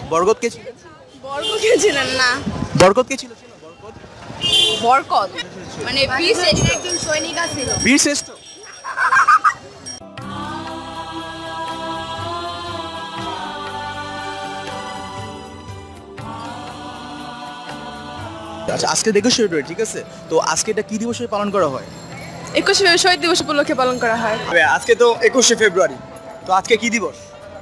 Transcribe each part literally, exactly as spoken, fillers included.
বরকত কে ছিল? বরকত কে ছিলেন না? বরকত কে ছিল? ছিল বরকত? বরকত মানে বীর শ্রেষ্ঠ একজন সৈনিক ছিল। বীর শ্রেষ্ঠ। আচ্ছা, আজকে একুশে ফেব্রুয়ারি, ঠিক আছে? তো আজকে এটা কি দিবস হিসেবে পালন করা হয়? একুশে ফেব্রুয়ারি শহীদ দিবস উপলক্ষে পালন করা হয়। আজকে তো একুশে ফেব্রুয়ারি, তো আজকে কি দিবস?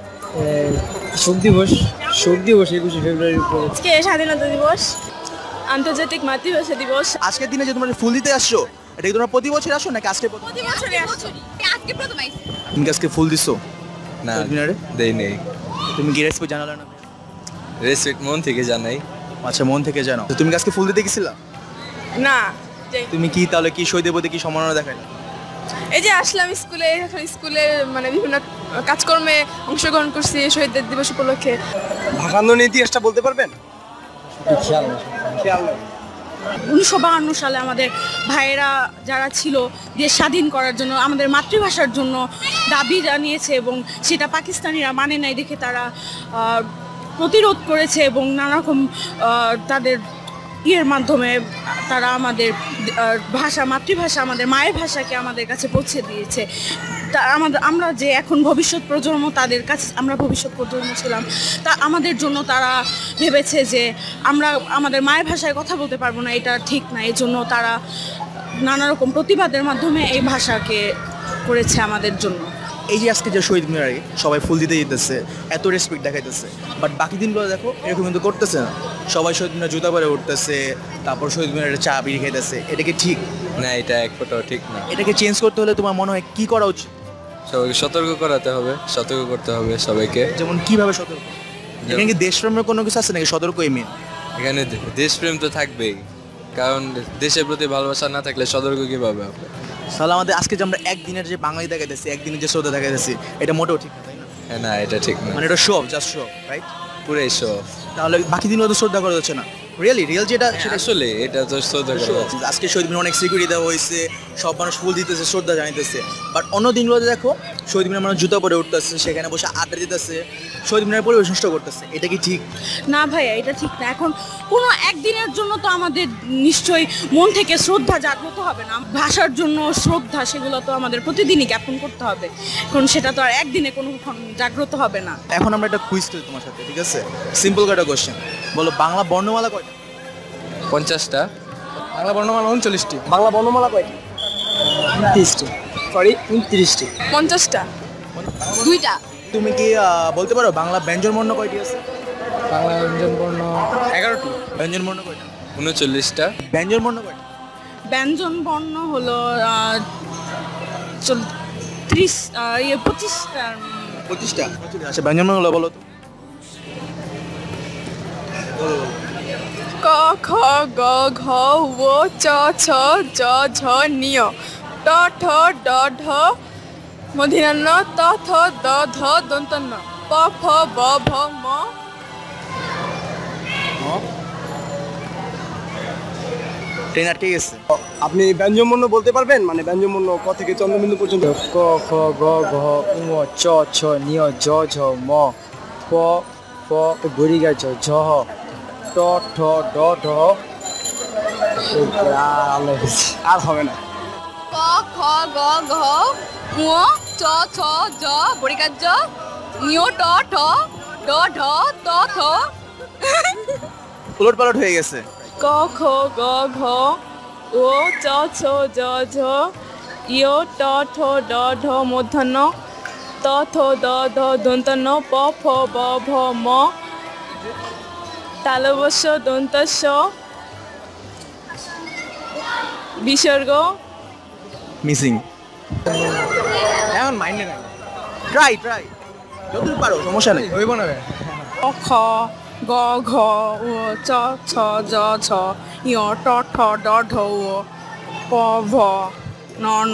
শোক দিবস। শোক দিবস একুশে ফেব্রুয়ারির উপর। আজকে স্বাধীনতা দিবস, আন্তর্জাতিক মাতৃভাষা দিবস। আজকের দিনে যে তোমরা ফুল দিতে আসছো, এটা কি তোমরা প্রতি বছর আসো নাকি আজকে প্রথম? প্রতি বছরই আসছি, আজকে প্রথম আইছি। তুমি কি আজকে ফুল দিছো? না, মিনারে দেই নেই। তুমি কি রেসপেক্ট জানালে না? রেসপেক্ট মন থেকে জানাই। আচ্ছা, মন থেকে জানো। তো তুমি কি আজকে ফুল দিতে গেছিলা? না, তুমি কি তাহলে কি শহীদের প্রতি কি সম্মাননা দেখাইলা? এই যে আসলাম স্কুলে, স্কুলে মানে বিভিন্ন কাজকর্মে অংশগ্রহণ করছি শহীদদের দিবস উপলক্ষে। ভাষা আন্দোলনের ইতিহাসটা বলতে পারবেন? খেয়াল খেয়াল নেই। উনিশশো বাহান্ন সালে আমাদের ভাইয়েরা যারা ছিল দেশ স্বাধীন করার জন্য আমাদের মাতৃভাষার জন্য দাবি জানিয়েছে এবং সেটা পাকিস্তানিরা মানে নাই দেখে তারা প্রতিরোধ করেছে এবং নানারকম তাদের ইয়ের মাধ্যমে তারা আমাদের ভাষা মাতৃভাষা আমাদের মায়ের ভাষাকে আমাদের কাছে পৌঁছে দিয়েছে। তা আমাদের আমরা যে এখন ভবিষ্যৎ প্রজন্ম তাদের কাছে আমরা ভবিষ্যৎ প্রজন্ম ছিলাম, তা আমাদের জন্য তারা ভেবেছে যে আমরা আমাদের মায়ের ভাষায় কথা বলতে পারবো না, এটা ঠিক না। এই জন্য তারা নানা রকম প্রতিবাদের মাধ্যমে এই ভাষাকে করেছে আমাদের জন্য। এই যে আজকে যে শহীদ মিনারে সবাই ফুল দিতে যেতেছে, এত রেসপেক্ট দেখাইতেছে, বাট বাকি দিনগুলো দেখো এরকম কিন্তু করতেছে না। সবাই শহীদ মিনার জুতা পরে উঠতেছে, তারপর শহীদ মিনারে চা বিড়ি খাইতেছে। এটা কি ঠিক? না, এটা এক ফোঁটাও ঠিক না। এটাকে চেঞ্জ করতে হলে তোমার মনে হয় কি করা উচিত? সবাইকে সতর্ক করাতে হবে, সতর্ক করতে হবে সবাইকে। যেমন কিভাবে সতর্ক? এখানে কি দেশপ্রেমের কোনো কিছু আছে নাকি সতর্কই মেন? এখানে দেশপ্রেম তো থাকবেই, কারণ দেশের প্রতি ভালোবাসা না থাকলে সতর্ক কীভাবে হবে? তাহলে আমাদের আজকে যে আমরা একদিনের যে বাঙালি দেখাইতেছি, একদিনের যে শ্রদ্ধা দেখাইতেছি, এটা মোটেও ঠিক না, তাই না? হ্যাঁ, না, এটা ঠিক না। মানে এটা show off, just show off, right? পুরাই শো। তাহলে বাকি দিনগুলো তো শ্রদ্ধা করা যাচ্ছে না। রিয়েলি রিয়েল যেটা সেটা আসলে এটা তো শ্রদ্ধা করা উচিত। আজকে শহীদ মিনার অনেক সিকিউরিটি দেওয়া হয়েছে, সব মানুষ ফুল দিতেছে, শ্রদ্ধা জানাইতেছে। বাট অন্য দিনগুলোতে দেখো শহীদ মিনার মানুষ জুতা পরে উঠতেছে, সেখানে বসে আড্ডা দিতেছে, শহীদ মিনার পরিবেশ নষ্ট করতেছে। এটা কি ঠিক? না ভাইয়া, এটা ঠিক না। এখন কোনো একদিনের জন্য তো আমাদের নিশ্চয়ই মন থেকে শ্রদ্ধা জাগ্রত হবে না। ভাষার জন্য শ্রদ্ধা সেগুলো তো আমাদের প্রতিদিনই জ্ঞাপন করতে হবে, কারণ সেটা তো আর একদিনে কোনো জাগ্রত হবে না। এখন আমরা একটা কুইজ করি তোমার সাথে, ঠিক আছে? সিম্পল একটা কোশ্চেন, বলো বাংলা বর্ণমালা কয়টা? পঞ্চাশটা। বাংলা বর্ণমালা উনচল্লিশটি। বাংলা বর্ণমালা কয়টি? উনত্রিশটি। সরি, উনত্রিশটি। পঞ্চাশটা। দুইটা। তুমি কি বলতে পারো বাংলা ব্যঞ্জন বর্ণ কয়টি আছে? বাংলা ব্যঞ্জন বর্ণ এগারোটি। ব্যঞ্জন বর্ণ কয়টা? উনচল্লিশটা। ব্যঞ্জন বর্ণ কয়টা? ব্যঞ্জন বর্ণ হলো ত্রিশ ইয়ে পঁচিশটা। পঁচিশটা? আচ্ছা, ব্যঞ্জন বর্ণ হলো বলো তো। ক খ গ ঘ ও চ ছ জ ঝ নিয় ট ঠ ড ঢ মূর্ধন্য ত থ দ ধ দন্তন্য প ফ ব ভ ম। ট্রেনার ঠিক আছে। আপনি ব্যঞ্জন বর্ণ বলতে পারবেন? মানে ব্যঞ্জন বর্ণ ক থেকে চন্দ্রবিন্দু পর্যন্ত। ক খ গ ঘ ঙ চ ছ নিয় জ ঝ ম প ফ গরিগা ঝ ঝ ট ঠ ড ঢ। আর হবে না। ক খ গ ঘ ঙ চ ছ জ বরিকার জ নিয় ট ঠ ড ঢ ত থ। উলট পালট হয়ে গেছে। ক খ গ ঘ ও চ ছ জ ঝ ইয় ট ঠ ড ঢ মূর্ধন্য ত থ দ ধ দন্তন্য প ফ ব ভ ম তালবস্য দন্তস্য বিসর্গ মিসিং। এখন মাইন্ডে নাই। ট্রাই ট্রাই যতদূর পারো, সমস্যা নেই। হইব না। ক খ গ ঘ ও চ ছ জ ঝ ইয় ট ঠ ড ঢ ও প ভ ন ন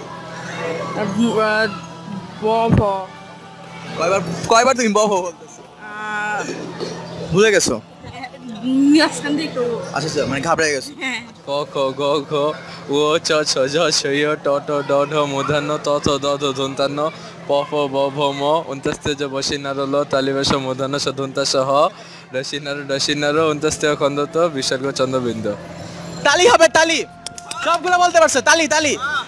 ব ভ। কয়বার কয়বার তুমি বহ বলতেছো? ভুলে গেছো? মাঝখান দিয়ে একটু আচ্ছা আচ্ছা, মানে ঘাবড়ে গেছো। হ্যাঁ। ক খ গ ঘ ও চ ছ জ ছ ই ট ট ড ঢ মূর্ধন্য ত থ দ ধ দন্তান্ন প প ফ ব ভ ম অন্তস্তেজ বসিনারল তালিবাস মূর্ধন্য সদন্তা সহ রসিনার রসিনার অন্তস্তেয় খন্দত বিসর্গ চন্দ্রবিন্দু। তালি হবে তালি, সবগুলো বলতে পারছে, তালি তালি।